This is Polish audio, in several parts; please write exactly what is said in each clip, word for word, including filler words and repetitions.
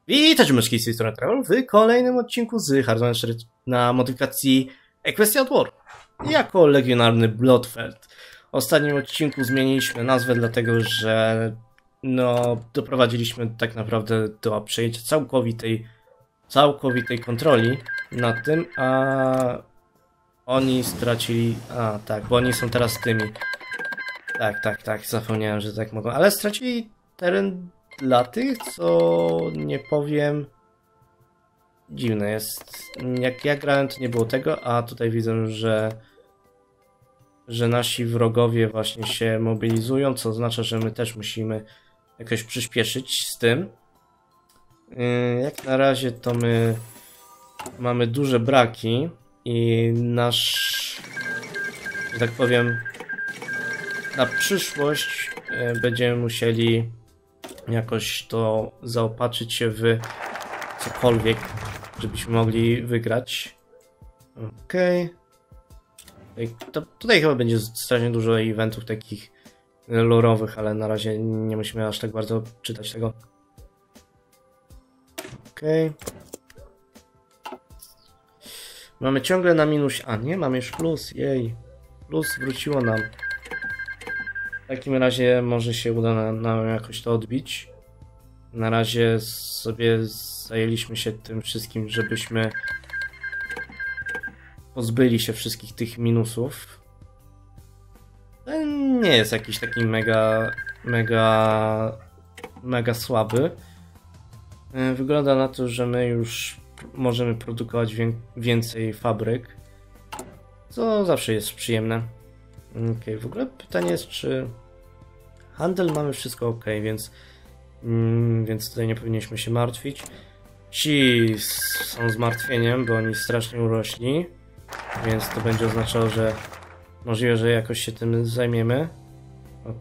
Witajcie myszki z tej strony Travel w kolejnym odcinku z Hearthstone cztery na modyfikacji Equestria War jako legionarny Bloodfeld. W ostatnim odcinku zmieniliśmy nazwę dlatego, że no doprowadziliśmy tak naprawdę do przejęcia całkowitej całkowitej kontroli nad tym, a oni stracili, a tak, bo oni są teraz tymi. Tak, tak, tak, zapomniałem, że tak mogą, ale stracili teren dla tych, co nie powiem, dziwne jest. Jak ja grałem, to nie było tego, a tutaj widzę, że że nasi wrogowie właśnie się mobilizują, co oznacza, że my też musimy jakoś przyspieszyć z tym. Jak na razie to my mamy duże braki i nasz, że tak powiem, na przyszłość będziemy musieli jakoś to zaopatrzyć się w cokolwiek, żebyśmy mogli wygrać. Okej. Okay. To, tutaj chyba będzie strasznie dużo eventów takich lorowych, ale na razie nie musimy aż tak bardzo czytać tego. Okej. Okay. Mamy ciągle na minus, a nie, mamy już plus, jej. Plus wróciło nam. W takim razie może się uda nam, nam jakoś to odbić. Na razie sobie zajęliśmy się tym wszystkim, żebyśmy pozbyli się wszystkich tych minusów. To nie jest jakiś taki mega, mega, mega słaby. Wygląda na to, że my już możemy produkować więcej fabryk, co zawsze jest przyjemne. Ok, w ogóle pytanie jest, czy handel mamy wszystko ok, więc, mm, więc tutaj nie powinniśmy się martwić. Ci są zmartwieniem, bo oni strasznie urośli, więc to będzie oznaczało, że możliwe, że jakoś się tym zajmiemy. Ok.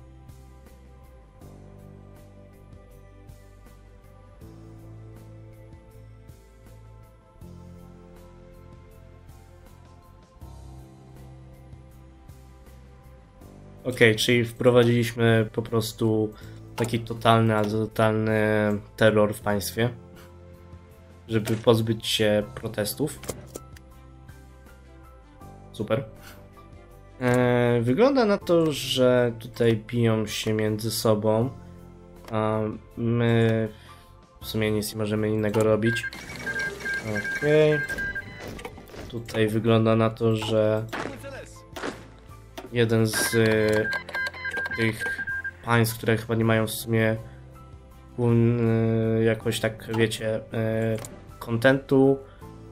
Ok, czyli wprowadziliśmy po prostu taki totalny, a totalny terror w państwie, żeby pozbyć się protestów. Super. Eee, wygląda na to, że tutaj biją się między sobą, a my w sumie nic nie możemy innego robić. Ok. Tutaj wygląda na to, że jeden z y, tych państw, które chyba nie mają w sumie y, jakoś tak, wiecie, kontentu,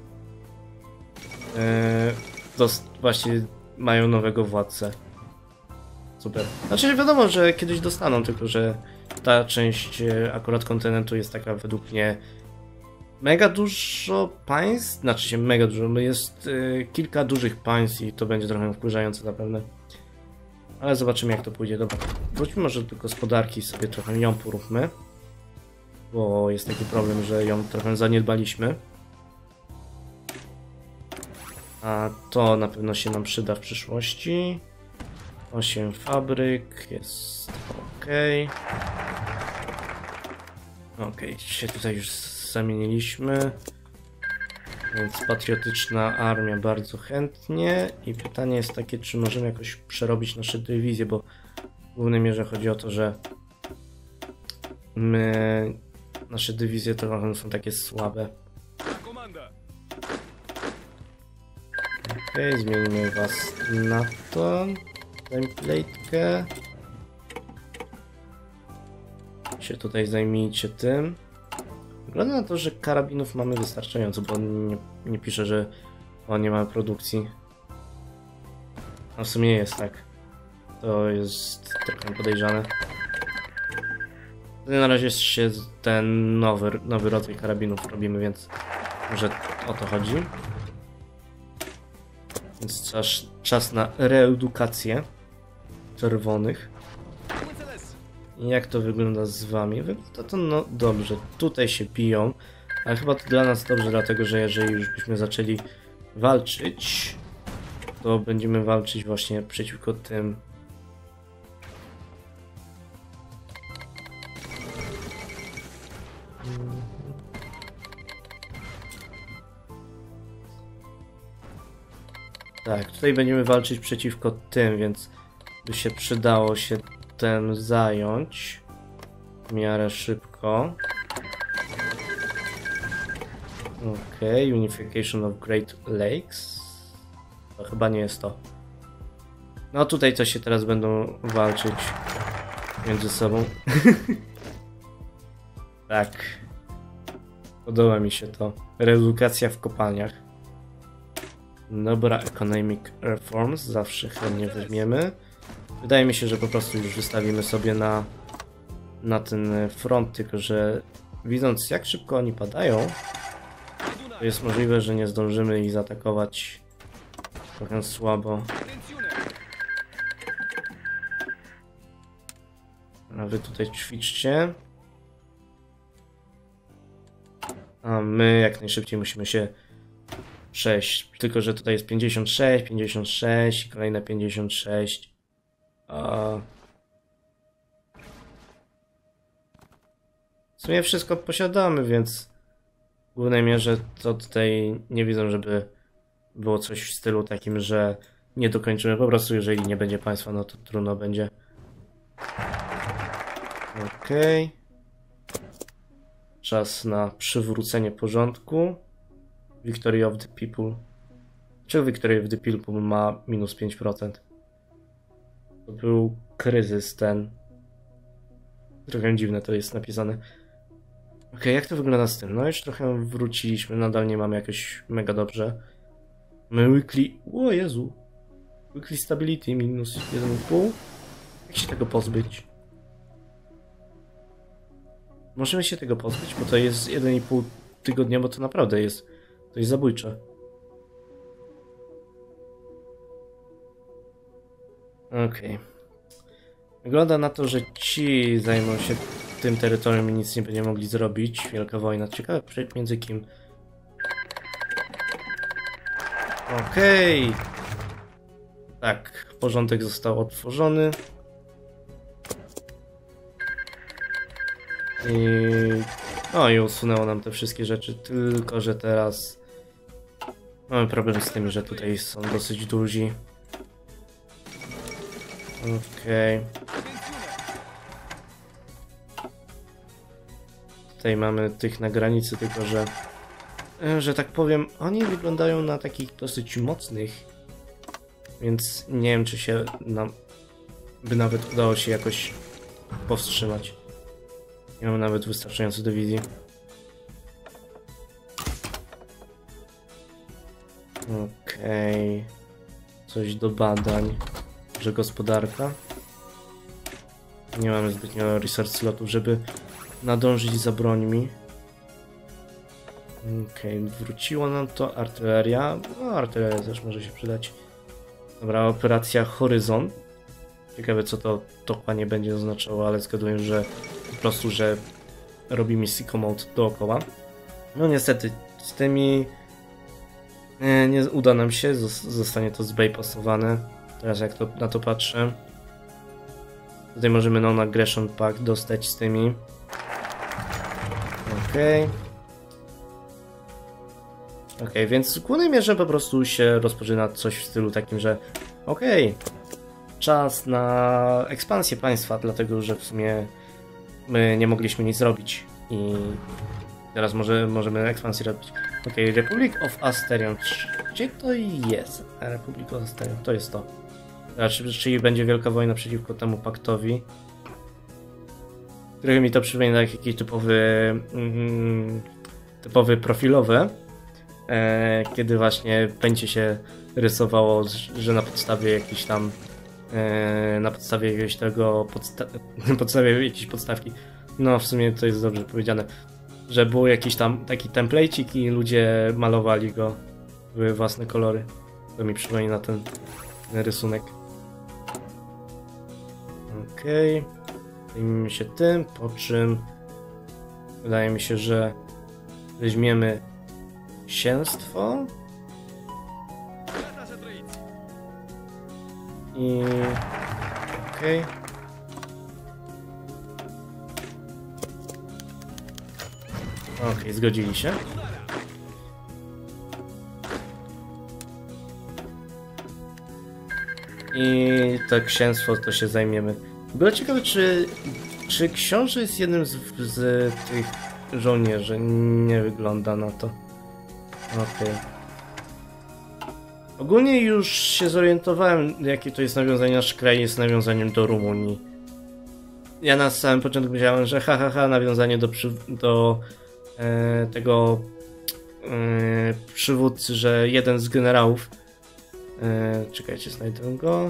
y, y, właśnie mają nowego władcę. Super. Znaczy wiadomo, że kiedyś dostaną, tylko że ta część y, akurat kontynentu jest taka według mnie mega dużo państw, znaczy się mega dużo, jest y, kilka dużych państw i to będzie trochę wkurzające zapewne. Ale zobaczymy, jak to pójdzie. Dobra, wróćmy może do gospodarki, sobie trochę ją poróbmy, bo jest taki problem, że ją trochę zaniedbaliśmy. A to na pewno się nam przyda w przyszłości. osiem fabryk, jest ok. Ok, się tutaj już zamieniliśmy. Więc patriotyczna armia bardzo chętnie. I pytanie jest takie, czy możemy jakoś przerobić nasze dywizje, bo w głównej mierze chodzi o to, że my, nasze dywizje trochę są takie słabe. Ok, zmienimy was na to. Template'kę. Się tutaj zajmijcie tym. Wygląda na to, że karabinów mamy wystarczająco, bo on nie, nie pisze, że o, nie mamy produkcji. A w sumie jest tak. To jest trochę podejrzane. Na razie się ten nowy, nowy rodzaj karabinów robimy, więc może o to chodzi. Więc czas, czas na reedukację czerwonych. I jak to wygląda z wami? Wygląda to no dobrze. Tutaj się biją, ale chyba to dla nas dobrze, dlatego że jeżeli już byśmy zaczęli walczyć, to będziemy walczyć właśnie przeciwko tym. Tak, tutaj będziemy walczyć przeciwko tym, więc by się przydało się tym zająć w miarę szybko. Okej, okay, Unification of Great Lakes. To chyba nie jest to. No tutaj to się teraz będą walczyć między sobą. Tak. Podoba mi się to. Reedukacja w kopalniach. Dobra, Economic Reforms. Zawsze chętnie weźmiemy. Wydaje mi się, że po prostu już wystawimy sobie na, na ten front, tylko że widząc jak szybko oni padają, to jest możliwe, że nie zdążymy ich zaatakować trochę słabo. A wy tutaj ćwiczcie. A my jak najszybciej musimy się przejść. Tylko że tutaj jest pięćdziesiąt sześć, pięćdziesiąt sześć i kolejne pięćdziesiąt sześć. A... W sumie wszystko posiadamy, więc w głównej mierze to tutaj nie widzę, żeby było coś w stylu takim, że nie dokończymy. Po prostu jeżeli nie będzie państwa, no to trudno będzie. Okej. Okay. Czas na przywrócenie porządku. Victory of the People. Czy Victory of the People ma minus pięć procent? To był kryzys ten. Trochę dziwne to jest napisane. Ok, jak to wygląda z tym? No już trochę wróciliśmy, nadal nie mamy jakoś mega dobrze. My weekly... O Jezu! Weekly stability minus jeden i pół. Jak się tego pozbyć? Możemy się tego pozbyć, bo to jest jeden i pół tygodnia, bo to naprawdę jest... To jest zabójcze. Okej. Okay. Wygląda na to, że ci zajmą się tym terytorium i nic nie będziemy mogli zrobić. Wielka wojna. Ciekawe między kim. Okej. Okay. Tak, porządek został otworzony. I... No i usunęło nam te wszystkie rzeczy, tylko że teraz mamy problem z tym, że tutaj są dosyć duzi. Okej. Okay. Tutaj mamy tych na granicy, tylko że, że tak powiem, oni wyglądają na takich dosyć mocnych, więc nie wiem, czy się nam by nawet udało się jakoś powstrzymać. Nie mam nawet wystarczająco dywizji. Okej. Okay. Coś do badań. Że gospodarka. Nie mamy zbytnio research slotów, żeby nadążyć za brońmi. Okej, okay. Wróciło nam to. Artyleria. No, artyleria też może się przydać. Dobra, operacja Horyzon. Ciekawe, co to dokładnie będzie oznaczało, ale zgaduję, że po prostu, że robi mi sicko mode dookoła. No niestety, z tymi nie, nie uda nam się, zostanie to zbypassowane. Teraz jak to, na to patrzę. Tutaj możemy non-aggression pack dostać z tymi. Okej. Okay. Okej, okay, więc w głównej mierze po prostu się rozpoczyna coś w stylu takim, że okej, okay, czas na ekspansję państwa, dlatego że w sumie my nie mogliśmy nic zrobić i teraz może, możemy ekspansję robić. Okej, okay, Republic of Asterion. Gdzie to jest? Republic of Asterion, to jest to. Znaczy, czyli będzie wielka wojna przeciwko temu paktowi. Trochę mi to przypomina jak jakiś typowy mm, typowy profilowy. E, kiedy właśnie będzie się rysowało, że na podstawie jakiejś tam e, na podstawie jakiegoś tego podsta na podstawie jakiejś podstawki, no w sumie to jest dobrze powiedziane, że był jakiś tam taki template'ik i ludzie malowali go w własne kolory. To mi przypomina ten, ten rysunek. Okej, okay. Zajmijmy się tym, po czym wydaje mi się, że weźmiemy księstwo i okej. Okay. Okej, okay, zgodzili się. I to księstwo to się zajmiemy. Było ciekawe, czy, czy książę jest jednym z, z tych żołnierzy. Nie wygląda na to. Okej. Okay. Ogólnie już się zorientowałem, jakie to jest nawiązanie. Nasz kraj jest nawiązaniem do Rumunii. Ja na samym początku myślałem, że ha, ha, ha nawiązanie do, przy, do e, tego e, przywódcy, że jeden z generałów. E, czekajcie, znajdę go.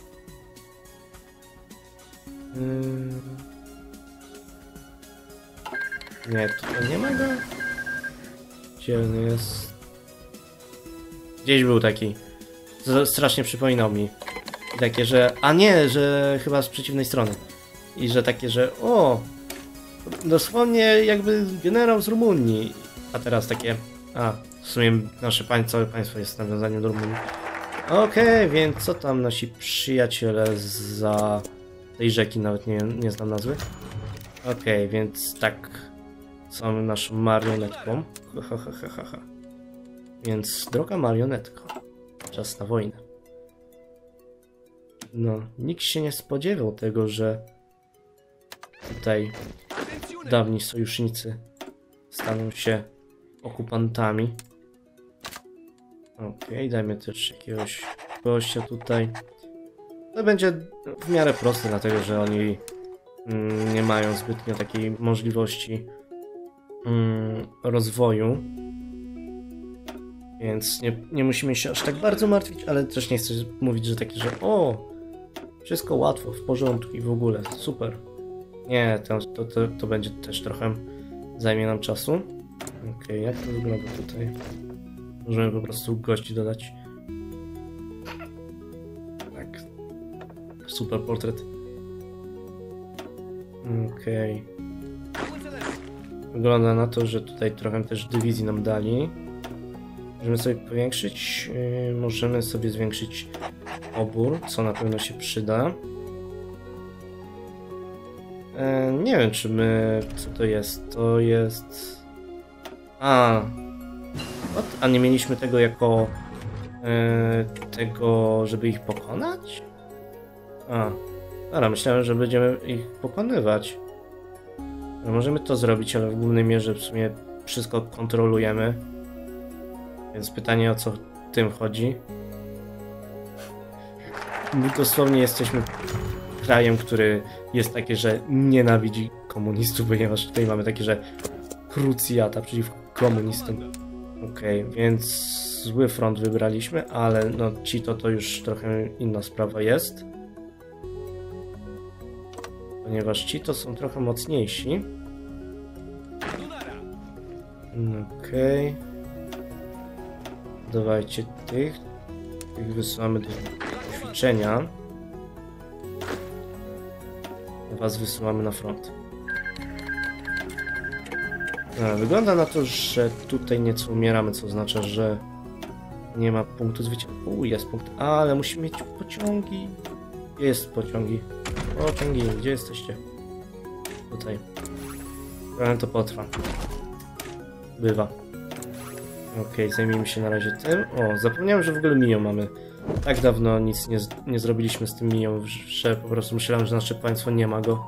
E, nie, tutaj nie ma go. Gdzie on jest? Gdzieś był taki. Strasznie przypominał mi. I takie, że... A nie, że chyba z przeciwnej strony. I że takie, że o, dosłownie jakby generał z Rumunii. A teraz takie, a w sumie nasze państwo, całe państwo jest nawiązaniem do Rumunii. Okej, okay, więc co tam nasi przyjaciele za tej rzeki, nawet nie, nie znam nazwy. Okej, okay, więc tak, są naszą marionetką. Ha, ha, ha, ha, ha. Więc droga marionetko, czas na wojnę. No, nikt się nie spodziewał tego, że tutaj dawni sojusznicy staną się okupantami. Okej, okay, dajmy też jakiegoś gościa tutaj. To będzie w miarę proste, dlatego że oni mm, nie mają zbytnio takiej możliwości mm, rozwoju. Więc nie, nie musimy się aż tak bardzo martwić, ale też nie chcę mówić, że takie, że o, wszystko łatwo, w porządku i w ogóle, super. Nie, to, to, to, to będzie też trochę, zajmie nam czasu. Okej, okay, jak to wygląda tutaj? Możemy po prostu gości dodać. Tak. Super portret. Okej. Okay. Wygląda na to, że tutaj trochę też dywizji nam dali. Możemy sobie powiększyć, yy, możemy sobie zwiększyć obór, co na pewno się przyda. E, nie wiem, czy my... Co to jest? To jest... A... What? A nie mieliśmy tego jako... E, tego, żeby ich pokonać? A... Dobra, myślałem, że będziemy ich pokonywać. No, możemy to zrobić, ale w głównej mierze w sumie wszystko kontrolujemy. Więc pytanie, o co tym chodzi. My dosłownie jesteśmy krajem, który jest takie, że nienawidzi komunistów, ponieważ tutaj mamy takie, że krucjata przeciwko komunistom. Okej, okay, więc zły front wybraliśmy, ale no ci to to już trochę inna sprawa jest. Ponieważ ci to są trochę mocniejsi. Okej. Okay. Dawajcie tych. Tych wysyłamy do ćwiczenia. Was wysyłamy na front. A, wygląda na to, że tutaj nieco umieramy, co oznacza, że nie ma punktu zwycięstwa. U, jest punkt, ale musimy mieć pociągi. Gdzie jest pociągi? Pociągi, gdzie jesteście? Tutaj. Trochę to potrwa. Bywa. Okej, okay, zajmijmy się na razie tym. O, zapomniałem, że w ogóle Miją mamy. Tak dawno nic nie, nie zrobiliśmy z tym Miją, że po prostu myślałem, że nasze państwo nie ma go.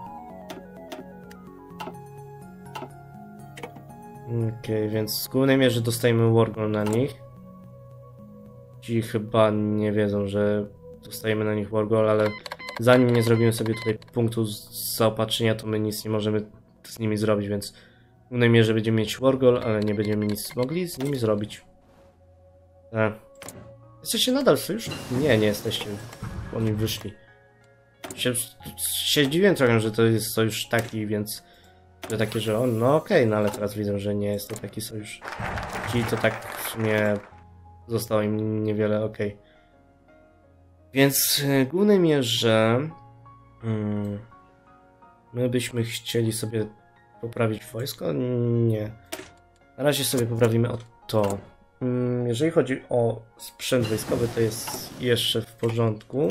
Okej, okay, więc w głównej mierze dostajemy Wargol na nich. Ci chyba nie wiedzą, że dostajemy na nich Wargol, ale zanim nie zrobimy sobie tutaj punktu zaopatrzenia, to my nic nie możemy z nimi zrobić, więc w głównej mierze będziemy mieć Wargol, ale nie będziemy nic mogli z nimi zrobić. E. Jesteście nadal sojusz? Nie, nie jesteście. Oni wyszli. Się, się dziwię trochę, że to jest sojusz taki, więc... Że takie, że on, no okej, okay, no ale teraz widzę, że nie jest to taki sojusz. Ci to tak w sumie zostało im niewiele, okej. Okay. Więc w głównej mierze... Hmm, my byśmy chcieli sobie poprawić wojsko? Nie. Na razie sobie poprawimy o to. Jeżeli chodzi o sprzęt wojskowy, to jest jeszcze w porządku.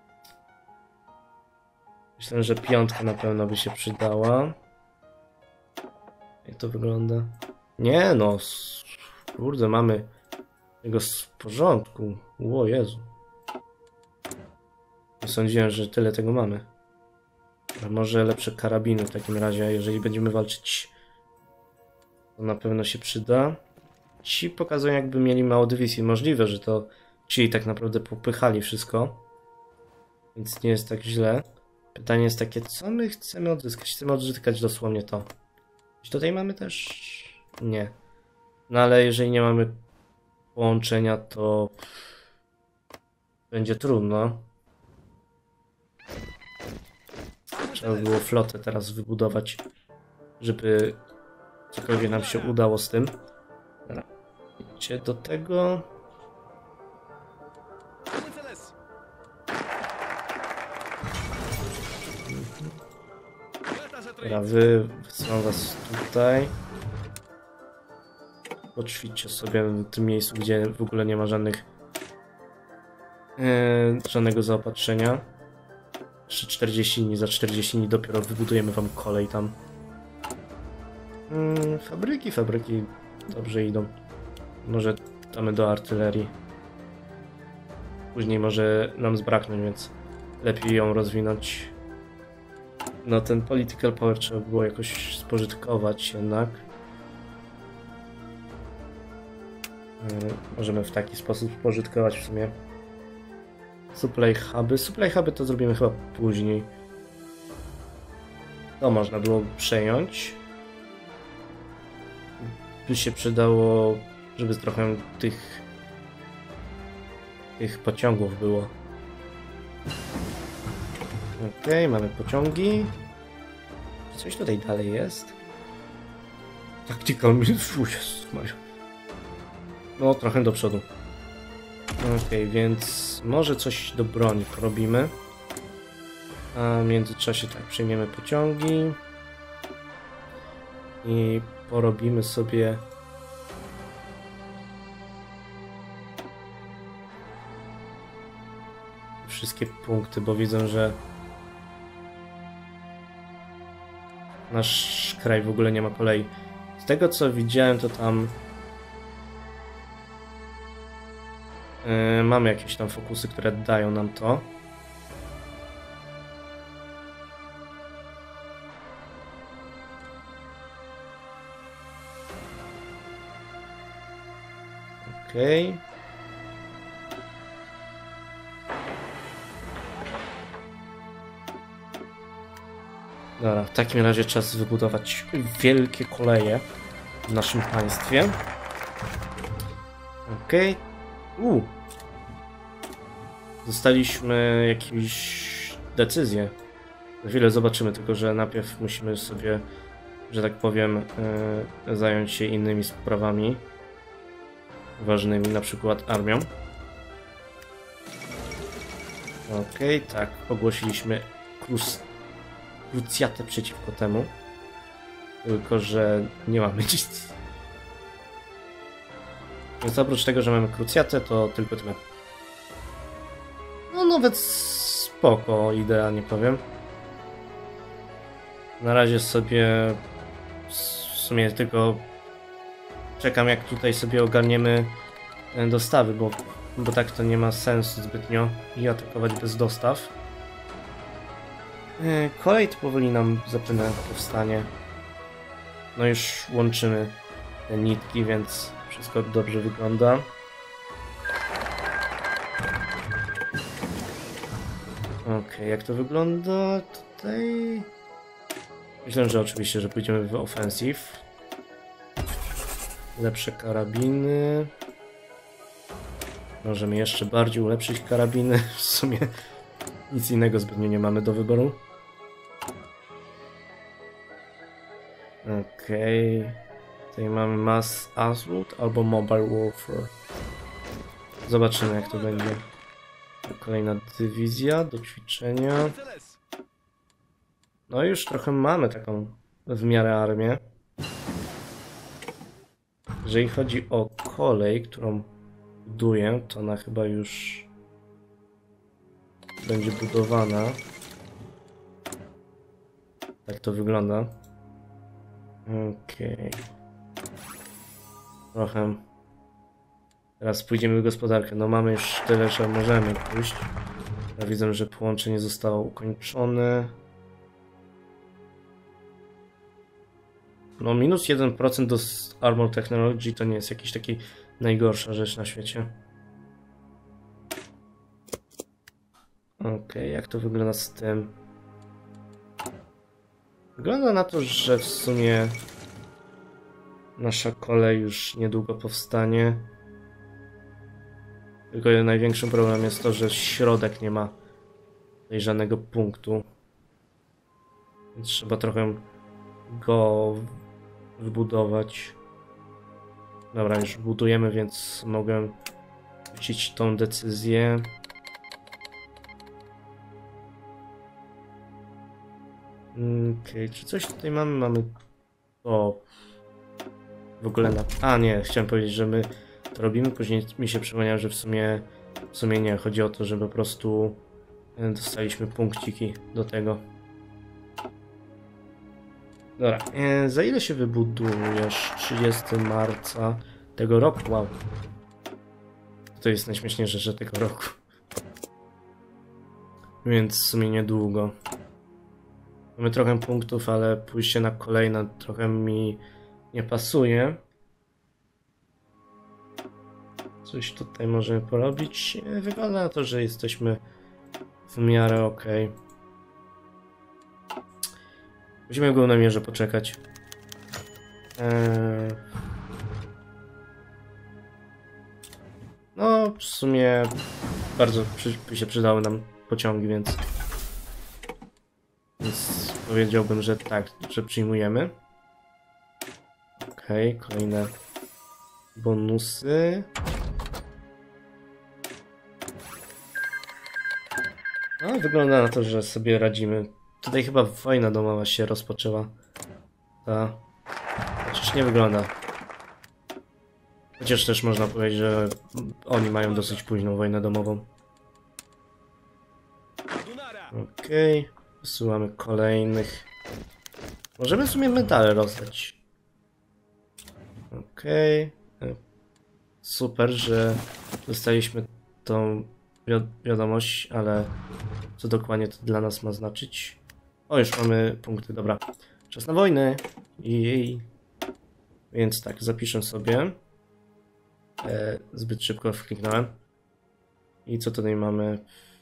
Myślę, że piątka na pewno by się przydała. Jak to wygląda? Nie no, kurde, mamy tego w porządku. O Jezu. Nie sądziłem, że tyle tego mamy. A może lepsze karabiny w takim razie, jeżeli będziemy walczyć, to na pewno się przyda. Ci pokazują, jakby mieli mało dywizji. Możliwe, że to ci tak naprawdę popychali wszystko. Więc nie jest tak źle. Pytanie jest takie, co my chcemy odzyskać? Chcemy odzyskać dosłownie to. Czy tutaj mamy też? Nie. No ale jeżeli nie mamy połączenia, to będzie trudno. Trzeba było flotę teraz wybudować, żeby cokolwiek nam się udało z tym. Dobra. Idźcie do tego. Dobra, wy wysyłam was tutaj. Poćwiczcie sobie w tym miejscu, gdzie w ogóle nie ma żadnych yy, żadnego zaopatrzenia. Jeszcze czterdzieści dni, za czterdzieści dni dopiero wybudujemy wam kolej tam. Yy, fabryki, fabryki dobrze idą. Może damy do artylerii. Później może nam zbraknąć, więc lepiej ją rozwinąć. No ten political power trzeba było jakoś spożytkować jednak. Yy, możemy w taki sposób spożytkować w sumie. Supply huby. Supply huby to zrobimy chyba później. To można było przejąć. By się przydało, żeby trochę tych tych pociągów było. Okej, okay, mamy pociągi. Coś tutaj dalej jest? Tactical Mario. No, trochę do przodu. Okej, okay, więc może coś do broni porobimy. A w międzyczasie tak, przejmiemy pociągi. I porobimy sobie wszystkie punkty, bo widzę, że nasz kraj w ogóle nie ma kolei. Z tego co widziałem, to tam yy, mamy jakieś tam fokusy, które dają nam to. Okej. Okay. Dobra, w takim razie czas wybudować wielkie koleje w naszym państwie. Okej. Okay. U. Dostaliśmy jakieś decyzje. Za chwilę zobaczymy, tylko że najpierw musimy sobie, że tak powiem, yy, zająć się innymi sprawami ważnymi, na przykład armią. Okej, okay, tak, ogłosiliśmy krus krucjatę przeciwko temu. Tylko że nie mamy nic. Więc oprócz tego, że mamy krucjatę, to tylko tyle. No nawet spoko idea, nie powiem. Na razie sobie w sumie tylko czekam, jak tutaj sobie ogarniemy dostawy, bo, bo tak to nie ma sensu zbytnio i atakować bez dostaw. Kolej to powoli nam zapewne powstanie. No już łączymy te nitki, więc wszystko dobrze wygląda. Ok, jak to wygląda tutaj? Myślę, że oczywiście, że pójdziemy w offensive. Lepsze karabiny. Możemy jeszcze bardziej ulepszyć karabiny. W sumie nic innego zbytnio nie mamy do wyboru. Okej. Okay. Tutaj mamy Mass Assault albo Mobile Warfare. Zobaczymy, jak to będzie. Kolejna dywizja do ćwiczenia. No już trochę mamy taką w miarę armię. Jeżeli chodzi o kolej, którą buduję, to ona chyba już będzie budowana. Tak to wygląda. Okej. Okay. Trochę. Teraz pójdziemy w gospodarkę. No mamy już tyle, że możemy pójść. Ja widzę, że połączenie zostało ukończone. No minus jeden procent do Armor Technology to nie jest jakiś taki najgorsza rzecz na świecie. Okej, okay, jak to wygląda z tym? Wygląda na to, że w sumie nasza kolej już niedługo powstanie. Tylko największym problemem jest to, że środek nie ma tutaj żadnego punktu. Więc trzeba trochę go wybudować. Dobra, już budujemy, więc mogę wrócić tą decyzję. Okej, okay, czy coś tutaj mamy? Mamy to w ogóle na... A nie, chciałem powiedzieć, że my to robimy, później mi się przypomniało, że w sumie w sumie nie, chodzi o to, że po prostu dostaliśmy punkciki do tego. Dobra, e, za ile się wybudujesz? trzydziestego marca tego roku? Wow. To jest najśmieszniejsze, że tego roku. Więc w sumie niedługo. Mamy trochę punktów, ale pójście na kolejne trochę mi nie pasuje. Coś tutaj możemy porobić. Wygląda na to, że jesteśmy w miarę ok. Musimy go na mierze poczekać. Eee... No, w sumie bardzo przy, by się przydały nam pociągi, więc... Więc powiedziałbym, że tak, że przyjmujemy. Okej, okay, kolejne bonusy. No, wygląda na to, że sobie radzimy. Tutaj chyba wojna domowa się rozpoczęła. Ta. Chociaż nie wygląda. Chociaż też można powiedzieć, że oni mają dosyć późną wojnę domową. Okej. Okay. Wysyłamy kolejnych. Możemy w sumie medale rozdać. Okej. Okay. Super, że dostaliśmy tą wi wiadomość, ale co dokładnie to dla nas ma znaczyć? O, już mamy punkty, dobra. Czas na wojnę. Jej. Więc tak, zapiszę sobie. E, zbyt szybko wkliknąłem. I co tutaj mamy?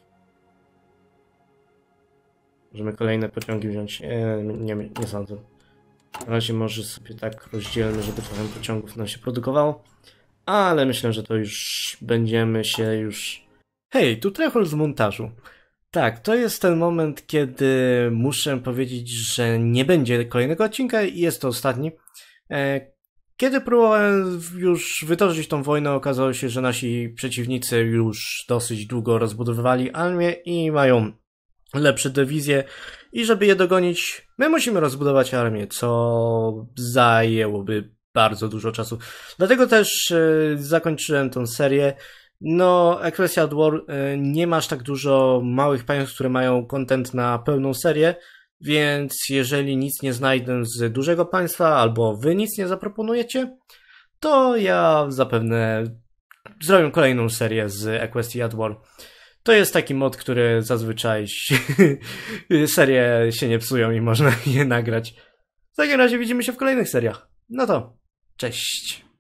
Możemy kolejne pociągi wziąć. E, nie, nie sądzę. Na razie może sobie tak rozdzielmy, żeby trochę pociągów nam się produkowało. Ale myślę, że to już będziemy się już... Hej, tu Trechol z montażu. Tak, to jest ten moment, kiedy muszę powiedzieć, że nie będzie kolejnego odcinka i jest to ostatni. Kiedy próbowałem już wytoczyć tą wojnę, okazało się, że nasi przeciwnicy już dosyć długo rozbudowywali armię i mają lepsze dywizje. I żeby je dogonić, my musimy rozbudować armię, co zajęłoby bardzo dużo czasu. Dlatego też yy, zakończyłem tą serię. No, Ecclesial War y, nie ma aż tak dużo małych państw, które mają content na pełną serię, więc jeżeli nic nie znajdę z dużego państwa, albo wy nic nie zaproponujecie, to ja zapewne zrobię kolejną serię z Ecclesial War. To jest taki mod, który zazwyczaj serie się nie psują i można je nagrać. W takim razie widzimy się w kolejnych seriach. No to, cześć!